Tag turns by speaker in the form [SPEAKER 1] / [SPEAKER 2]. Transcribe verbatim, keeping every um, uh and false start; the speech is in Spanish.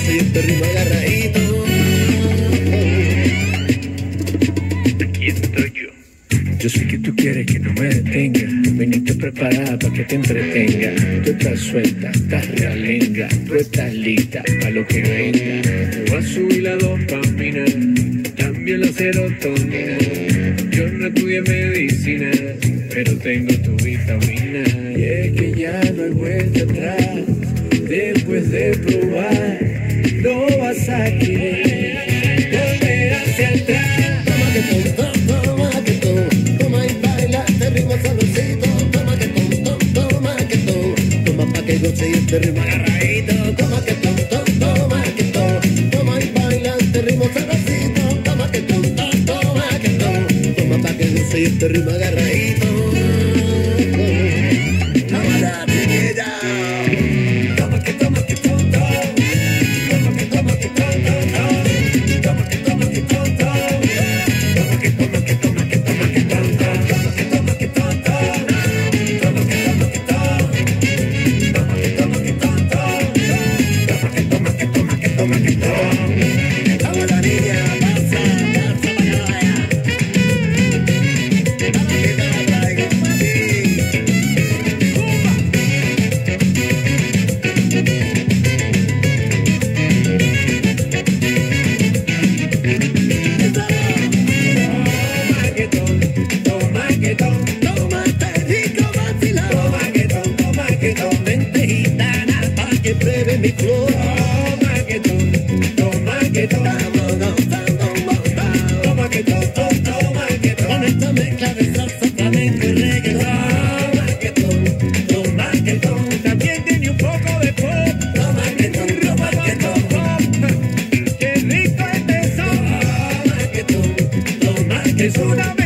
[SPEAKER 1] gozo y este ritmo agarradito. Aquí estoy yo. Yo sé que tú quieres que no me detenga. Viniste preparada para que te entretenga. Tú estás suelta, estás realenga. Tú estás lista para lo que venga. Te voy a subir la dopamina, también la serotonina. Yo no estudié medicina, pero tengo tu vitamina. Y es que ya no hay vuelta atrás. Después de probar, no vas a querer volver hacia atrás. Toma que toma, toma que toma, toma y baila este ritmo sabrosito. Toma que toma, toma que toma, toma pa' que goce y este ritmo agarradito. Toma que toma, toma que toma, toma y baila este ritmo sabrosito. Toma que toma, toma que toma, toma pa' que goce y este ritmo agarradito. Toma la chiquilla. Mi flor, toma que toma, toma que toma, toma que toma, toma que toma, con esta mezcla de salsa, flamenco y reggaetón. Toma que toma, toma que toma, también tiene un poco de pop. Toma que toma, toma que toma, qué rico este son. Toma que toma, toma que toma, es una